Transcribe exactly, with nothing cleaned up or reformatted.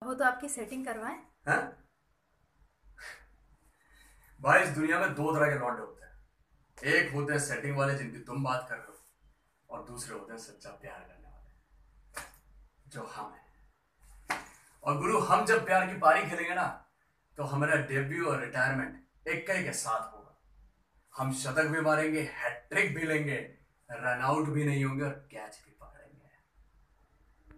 हो तो आपकी सेटिंग करवाएं। हैं? भाई इस दुनिया में दो तरह के लौंडे होते हैं। एक होते हैं सेटिंग वाले जिनकी तुम बात कर रहे हो, और दूसरे होते हैं सच्चा प्यार करने वाले, जो हम हैं। और गुरु, हम जब प्यार की पारी खेलेंगे ना, तो हमारा डेब्यू और रिटायरमेंट एक कई के साथ होगा। हम शतक भी मारेंगे, हैट्रिक भी लेंगे, रन आउट भी नहीं होंगे और कैच भी।